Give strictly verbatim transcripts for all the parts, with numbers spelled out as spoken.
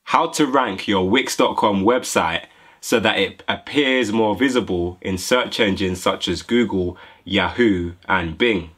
How to rank your Wix dot com website so that it appears more visible in search engines such as Google, Yahoo, and Bing.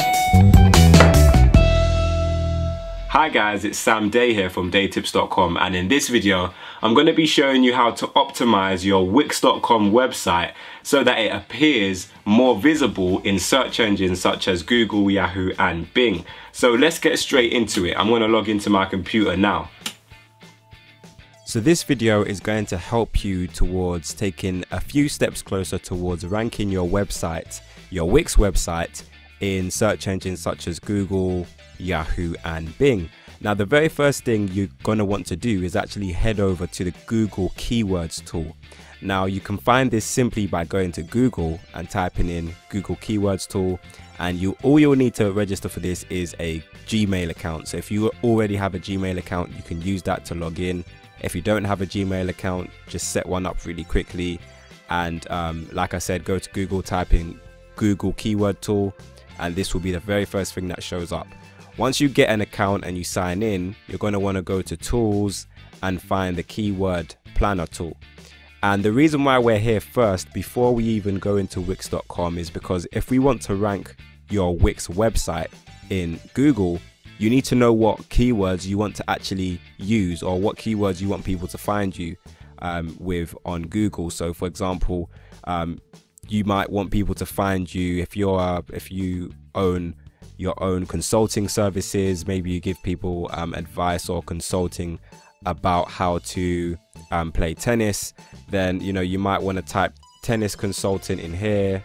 Hi guys, it's Sam Day here from Dey Tips dot com, and in this video I'm going to be showing you how to optimize your Wix dot com website so that it appears more visible in search engines such as Google, Yahoo, and Bing. So let's get straight into it. I'm going to log into my computer now. So this video is going to help you towards taking a few steps closer towards ranking your website, your Wix website, in search engines such as Google, Yahoo, and Bing. Now, the very first thing you're going to want to do is actually head over to the Google Keywords tool. Now, you can find this simply by going to Google and typing in Google Keywords tool, and you all you'll need to register for this is a Gmail account. So if you already have a Gmail account, you can use that to log in. If you don't have a Gmail account, just set one up really quickly, and um, like I said, go to Google, type in Google Keyword tool, and this will be the very first thing that shows up. Once you get an account and you sign in, you're going to want to go to tools and find the keyword planner tool. And the reason why we're here first before we even go into Wix dot com is because if we want to rank your Wix website in Google, you need to know what keywords you want to actually use, or what keywords you want people to find you um, with on Google. So for example, um, you might want people to find you if you're uh, if you own your own consulting services. Maybe you give people um, advice or consulting about how to um, play tennis. Then you know you might want to type tennis consultant in here,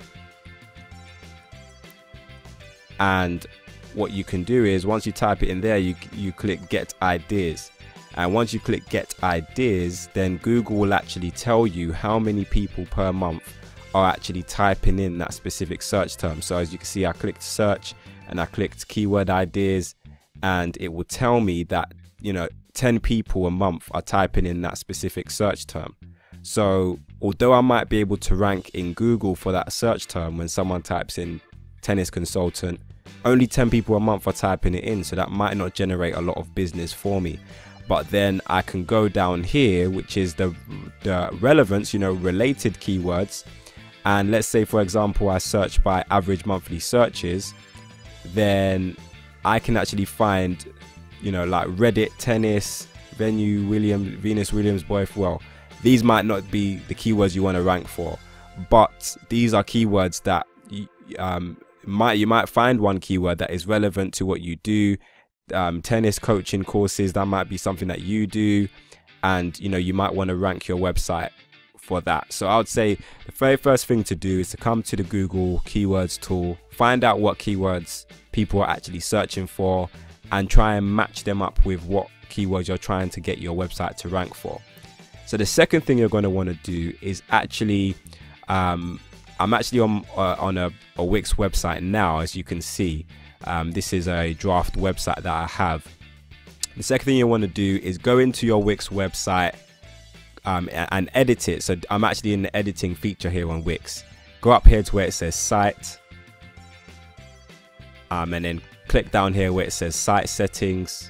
and what you can do is once you type it in there, you you click get ideas, and once you click get ideas, then Google will actually tell you how many people per month are actually typing in that specific search term. So as you can see, I clicked search and I clicked keyword ideas, and it will tell me that you know ten people a month are typing in that specific search term. So although I might be able to rank in Google for that search term, when someone types in tennis consultant, only ten people a month are typing it in, so that might not generate a lot of business for me. But then I can go down here, which is the, the relevance, you know, related keywords. And let's say, for example, I search by average monthly searches, then I can actually find, you know, like Reddit, tennis, venue, Williams, Venus Williams, boy. Well, these might not be the keywords you want to rank for, but these are keywords that um, might you might find one keyword that is relevant to what you do. Um, tennis coaching courses, that might be something that you do, and you know you might want to rank your website for that. So I would say the very first thing to do is to come to the Google Keywords tool, find out what keywords people are actually searching for, and try and match them up with what keywords you're trying to get your website to rank for. So the second thing you're going to want to do is actually um, I'm actually on uh, on a, a Wix website now. As you can see, um, this is a draft website that I have. The second thing you want to do is go into your Wix website um, and edit it. So I'm actually in the editing feature here on Wix. Go up here to where it says site, um, and then click down here where it says site settings.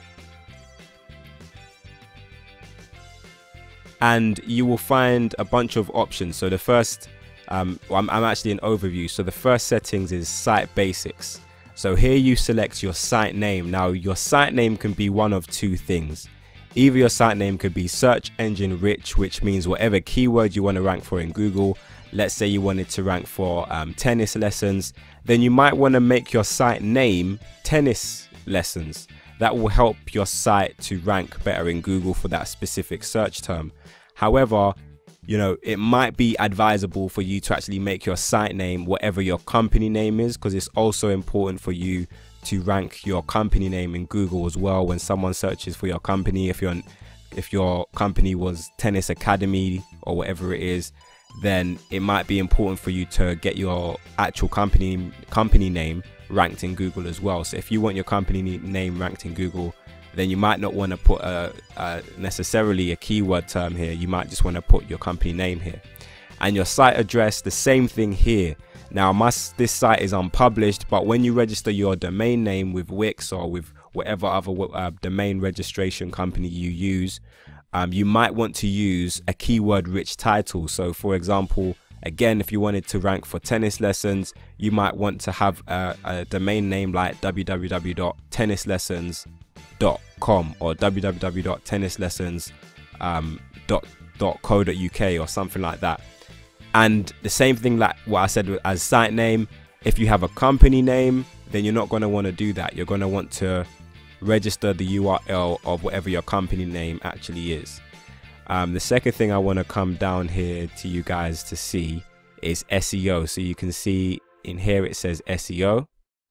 And you will find a bunch of options. So the first Um, I'm, I'm actually in overview. So the first settings is site basics. So here you select your site name. Now your site name can be one of two things. Either your site name could be search engine rich, which means whatever keyword you want to rank for in Google. Let's say you wanted to rank for um, tennis lessons, then you might want to make your site name tennis lessons. That will help your site to rank better in Google for that specific search term. However, you know, it might be advisable for you to actually make your site name whatever your company name is, because it's also important for you to rank your company name in Google as well. When someone searches for your company, if you're if your company was Tennis Academy or whatever it is, then it might be important for you to get your actual company company name ranked in Google as well. So if you want your company name ranked in Google, then you might not want to put a, a necessarily a keyword term here. You might just want to put your company name here. And your site address, the same thing here. Now, my, this site is unpublished, but when you register your domain name with Wix or with whatever other uh, domain registration company you use, um, you might want to use a keyword rich title. So for example, again, if you wanted to rank for tennis lessons, you might want to have a, a domain name like w w w dot tennis lessons dot com or w w w dot tennis lessons dot co dot u k or something like that. And the same thing like what I said as site name, if you have a company name, then you're not going to want to do that. You're going to want to register the U R L of whatever your company name actually is. Um, the second thing I want to come down here to you guys to see is S E O. So you can see in here it says S E O.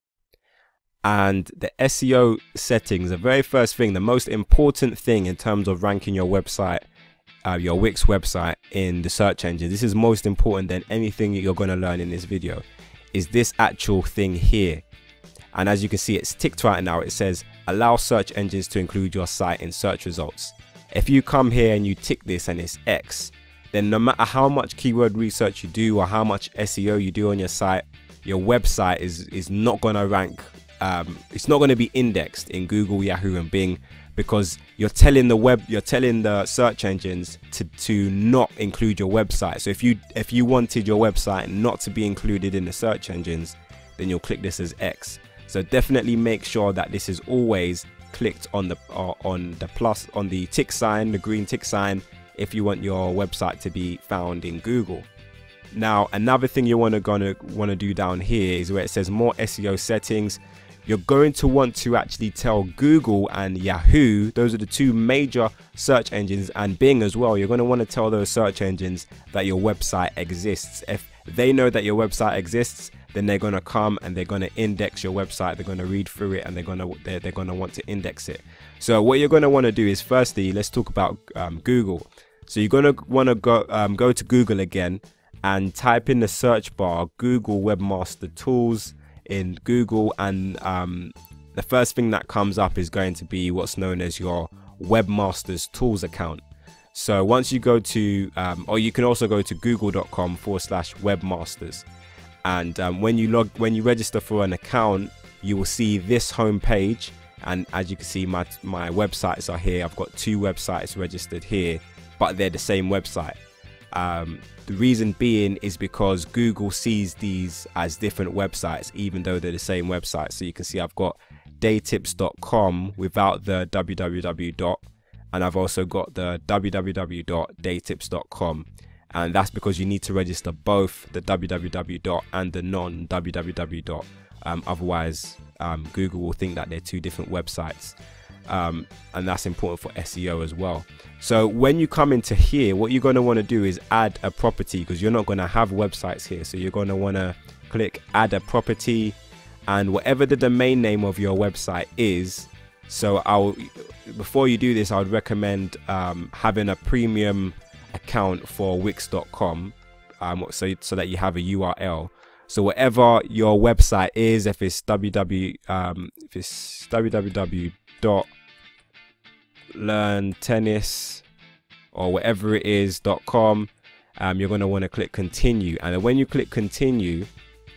And the S E O settings, the very first thing, the most important thing in terms of ranking your website, uh, your Wix website in the search engine, this is most important than anything you're going to learn in this video, is this actual thing here. And as you can see, it's ticked right now. It says allow search engines to include your site in search results. If you come here and you tick this and it's X, then no matter how much keyword research you do or how much S E O you do on your site, your website is is not going to rank. Um, it's not going to be indexed in Google, Yahoo, and Bing, because you're telling the web, you're telling the search engines to to not include your website. So if you if you wanted your website not to be included in the search engines, then you'll click this as X. So definitely make sure that this is always clicked on the uh, on the plus on the tick sign, the green tick sign, if you want your website to be found in Google. Now, another thing you want to gonna want to do down here is where it says more S E O settings. You're going to want to actually tell Google and Yahoo, those are the two major search engines, and Bing as well. You're going to want to tell those search engines that your website exists. If they know that your website exists, then they're going to come and they're going to index your website. They're going to read through it and they're going to they're, they're going to want to index it. So what you're going to want to do is, firstly, let's talk about um, Google. So you're going to want to go um, go to Google again and type in the search bar Google Webmaster Tools in Google, and um, the first thing that comes up is going to be what's known as your Webmasters Tools account. So once you go to, um, or you can also go to google.com forward slash webmasters. And um, when you log, when you register for an account, you will see this home page. And as you can see, my, my websites are here. I've got two websites registered here, but they're the same website. Um, the reason being is because Google sees these as different websites, even though they're the same website. So you can see I've got dey tips dot com without the www dot, and I've also got the www dot dey tips dot com, and that's because you need to register both the www dot and the non www dot. Um, otherwise, um, Google will think that they're two different websites. Um, and that's important for S E O as well. So when you come into here, what you're going to want to do is add a property, because you're not going to have websites here. So you're going to want to click add a property, and whatever the domain name of your website is. So I'll before you do this, I would recommend um, having a premium account for wix dot com, um, so so that you have a U R L. So whatever your website is, if it's www um, if it's www dot learn tennis or whatever it is dot com, um, you're going to want to click continue, and then when you click continue,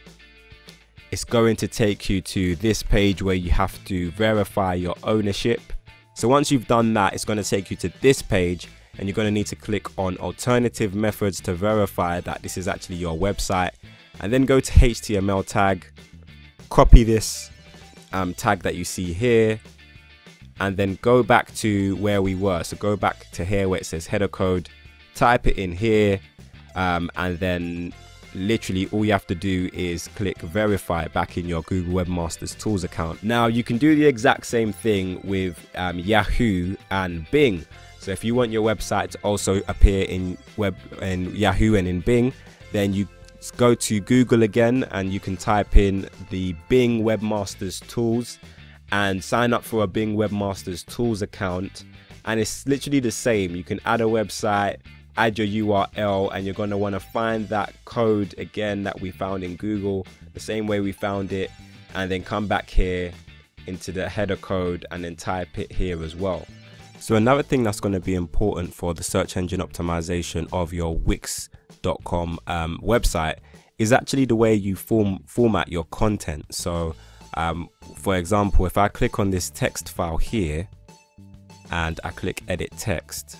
it's going to take you to this page where you have to verify your ownership. So once you've done that, it's going to take you to this page, and you're going to need to click on alternative methods to verify that this is actually your website, and then go to H T M L tag, copy this um, tag that you see here, and then go back to where we were. So go back to here where it says header code, type it in here, um, and then literally all you have to do is click verify back in your Google Webmasters Tools account. Now you can do the exact same thing with um, Yahoo and Bing. So if you want your website to also appear in web in Yahoo and in Bing, then you go to Google again and you can type in the Bing Webmasters Tools and sign up for a Bing Webmasters Tools account, and it's literally the same. You can add a website, add your U R L, and you're going to want to find that code again that we found in Google, the same way we found it, and then come back here into the header code and then type it here as well. So another thing that's going to be important for the search engine optimization of your wix dot com um, website is actually the way you form format your content. So Um, for example, if I click on this text file here and I click edit text,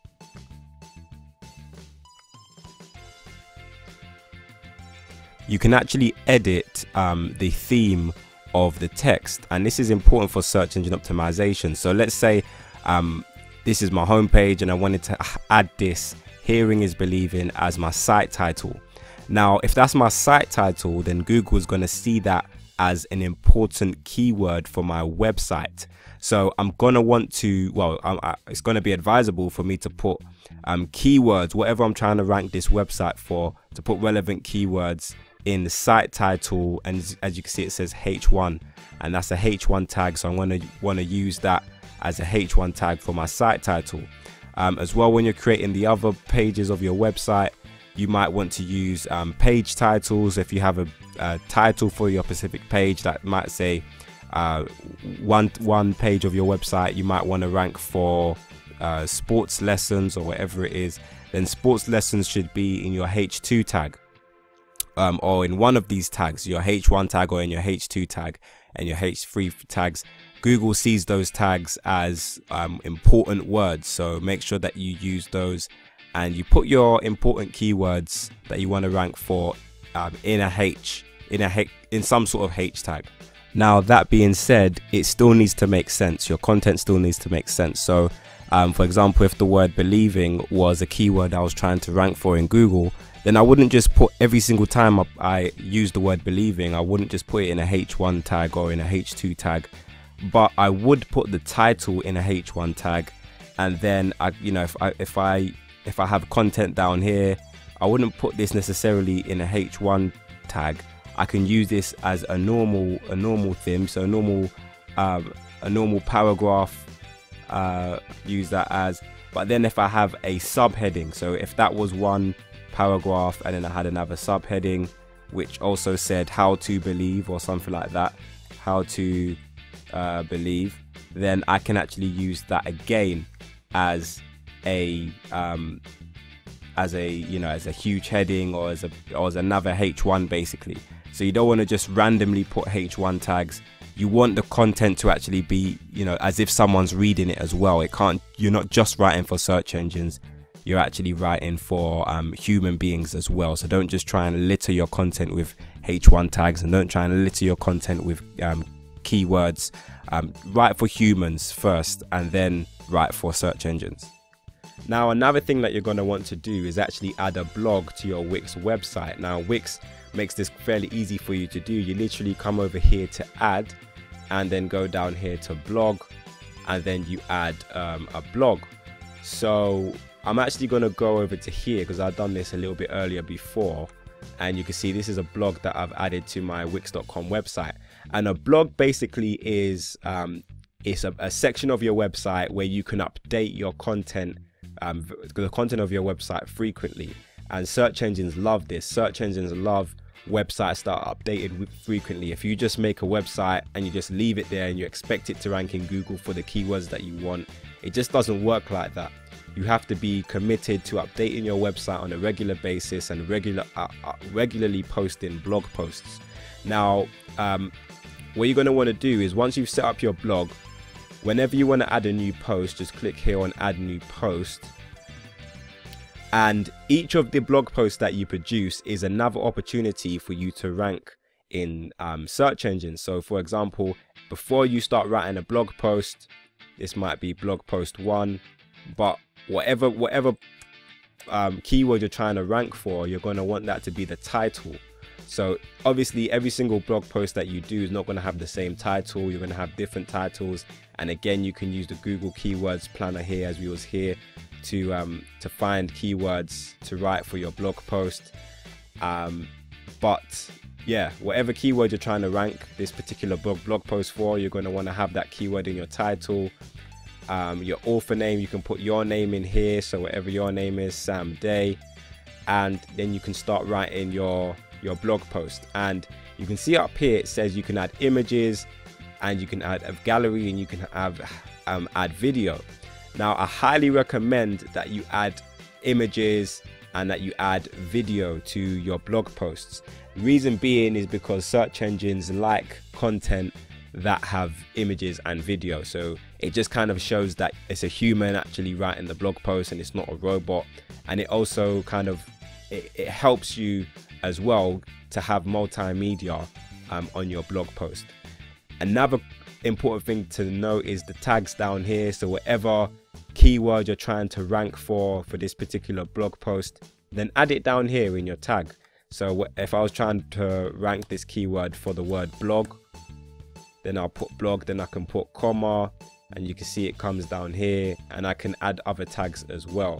you can actually edit um, the theme of the text, and this is important for search engine optimization. So let's say um, this is my homepage and I wanted to add this "Hearing is Believing" as my site title. Now, if that's my site title, then Google is going to see that as an important keyword for my website. So I'm going to want to, well, I'm, I, it's going to be advisable for me to put um, keywords, whatever I'm trying to rank this website for, to put relevant keywords in the site title. And as, as you can see, it says H one, and that's a H one tag. So I'm going to want to use that as a H one tag for my site title. Um, as well, when you're creating the other pages of your website, you might want to use um, page titles. If you have a, a title for your specific page that might say uh, one one page of your website, you might want to rank for uh, sports lessons or whatever it is, then sports lessons should be in your H two tag, um, or in one of these tags, your H one tag or in your H two tag and your H three tags. Google sees those tags as um, important words, so make sure that you use those and you put your important keywords that you want to rank for um, in a H, in a H, in some sort of H tag. Now, that being said, it still needs to make sense. Your content still needs to make sense. So, um, for example, if the word "believing" was a keyword I was trying to rank for in Google, then I wouldn't just put every single time I, I use the word "believing," I wouldn't just put it in a H one tag or in a H two tag, but I would put the title in a H one tag, and then I, you know, if I if I if I have content down here, I wouldn't put this necessarily in a H one tag. I can use this as a normal a normal theme, so a normal um, a normal paragraph. Uh, use that as. But then if I have a subheading, so if that was one paragraph and then I had another subheading which also said "how to believe" or something like that, how to uh, believe, then I can actually use that again as a um as a you know as a huge heading, or as a or as another H one basically. So you don't want to just randomly put H one tags. You want the content to actually be, you know, as if someone's reading it as well. It can't, you're not just writing for search engines, you're actually writing for um, human beings as well. So don't just try and litter your content with H one tags, and don't try and litter your content with um, keywords. Um, write for humans first and then write for search engines. Now, another thing that you're going to want to do is actually add a blog to your Wix website. Now, Wix makes this fairly easy for you to do. You literally come over here to add, and then go down here to blog, and then you add um, a blog. So I'm actually going to go over to here because I've done this a little bit earlier before, and you can see this is a blog that I've added to my wix dot com website. And a blog basically is um, it's a, a section of your website where you can update your content, um, the content of your website frequently. And search engines love this. Search engines love websites that are updated frequently. If you just make a website and you just leave it there and you expect it to rank in Google for the keywords that you want, it just doesn't work like that. You have to be committed to updating your website on a regular basis and regular uh, uh, regularly posting blog posts. Now, um, what you're going to want to do is, once you've set up your blog, whenever you want to add a new post, just click here on add new post. And each of the blog posts that you produce is another opportunity for you to rank in um, search engines. So for example, before you start writing a blog post, this might be blog post one, but whatever whatever um, keyword you're trying to rank for, you're going to want that to be the title. So obviously every single blog post that you do is not going to have the same title. You're going to have different titles. And again, you can use the Google Keywords Planner here, as we was here, to um to find keywords to write for your blog post. Um but yeah, whatever keyword you're trying to rank this particular blog blog post for, you're going to want to have that keyword in your title. Um your author name, you can put your name in here, so whatever your name is, Sam Dey, and then you can start writing your your blog post. And you can see up here it says you can add images, and you can add a gallery, and you can have um add video. Now, I highly recommend that you add images and that you add video to your blog posts. Reason being is because search engines like content that have images and video, so it just kind of shows that it's a human actually writing the blog post and it's not a robot. And it also kind of it, it helps you as well to have multimedia um, on your blog post. Another important thing to note is the tags down here. So whatever keyword you're trying to rank for for this particular blog post, then add it down here in your tag. So if I was trying to rank this keyword for the word blog, then I'll put blog, then I can put comma, and you can see it comes down here, and I can add other tags as well.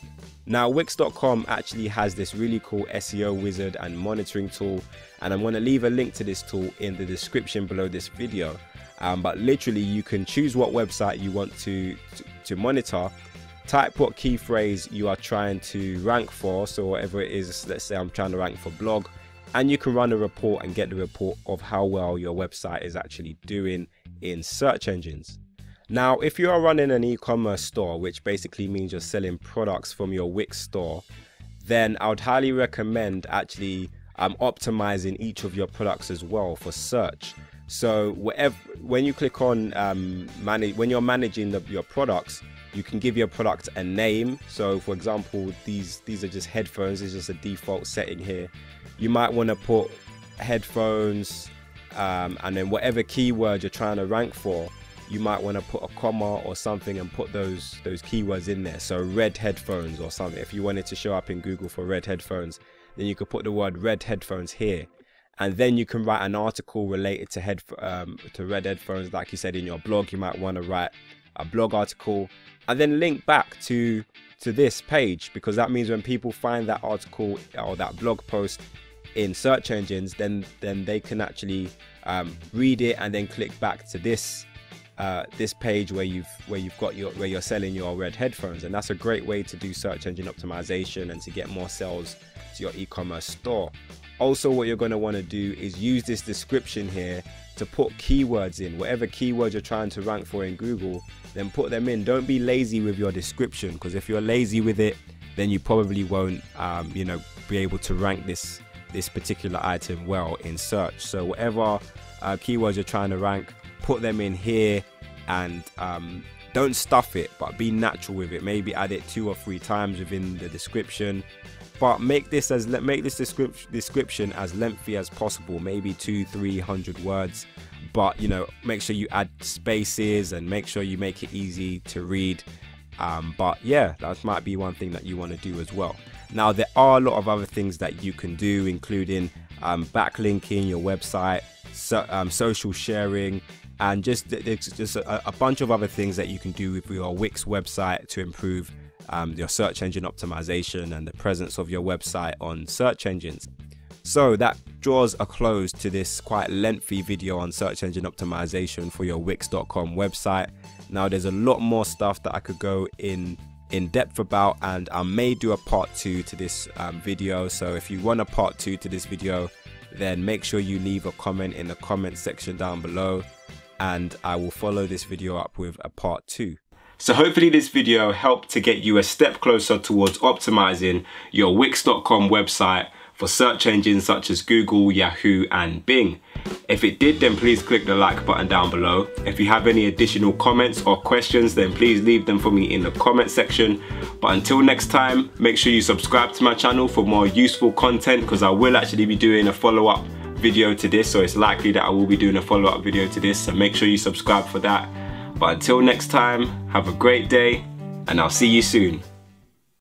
Now Wix dot com actually has this really cool S E O wizard and monitoring tool, and I'm going to leave a link to this tool in the description below this video. Um, but literally you can choose what website you want to, to, to monitor, type what key phrase you are trying to rank for, so whatever it is, let's say I'm trying to rank for blog, and you can run a report and get the report of how well your website is actually doing in search engines. Now, if you are running an e-commerce store, which basically means you're selling products from your Wix store, then I would highly recommend actually um, optimizing each of your products as well for search. So whatever, when you click on um, manage, when you're managing the, your products, you can give your product a name. So for example, these these are just headphones. It's just a default setting here. You might want to put headphones, um, and then whatever keyword you're trying to rank for, you might want to put a comma or something and put those those keywords in there. So red headphones or something. If you wanted to show up in Google for red headphones, then you could put the word red headphones here, and then you can write an article related to head um, to red headphones. Like you said in your blog, you might want to write a blog article and then link back to to this page, because that means when people find that article or that blog post in search engines, then then they can actually um, read it and then click back to this uh, this page where you've where you've got your where you're selling your red headphones. And that's a great way to do search engine optimization and to get more sales to your e-commerce store. Also, what you're going to want to do is use this description here to put keywords in. Whatever keywords you're trying to rank for in Google, then put them in. Don't be lazy with your description, because if you're lazy with it, then you probably won't um, you know be able to rank this this particular item well in search. So whatever uh, keywords you're trying to rank, put them in here, and um, don't stuff it, but be natural with it. Maybe add it two or three times within the description, but make this as make this description description as lengthy as possible, maybe two three hundred words. But you know, make sure you add spaces and make sure you make it easy to read. Um, but yeah, that might be one thing that you want to do as well. Now, there are a lot of other things that you can do, including um, backlinking your website, so, um, social sharing, and just there's just a, a bunch of other things that you can do with your Wix website to improve um, your search engine optimization and the presence of your website on search engines. So that draws a close to this quite lengthy video on search engine optimization for your Wix dot com website. Now, there's a lot more stuff that I could go in in depth about, and I may do a part two to this um, video. So if you want a part two to this video, then make sure you leave a comment in the comment section down below, and I will follow this video up with a part two. So hopefully this video helped to get you a step closer towards optimizing your Wix dot com website for search engines such as Google, Yahoo and Bing. If it did, then please click the like button down below. If you have any additional comments or questions, then please leave them for me in the comment section. But until next time, make sure you subscribe to my channel for more useful content, because I will actually be doing a follow-up video to this, so it's likely that I will be doing a follow-up video to this, so make sure you subscribe for that. But until next time, have a great day, and I'll see you soon.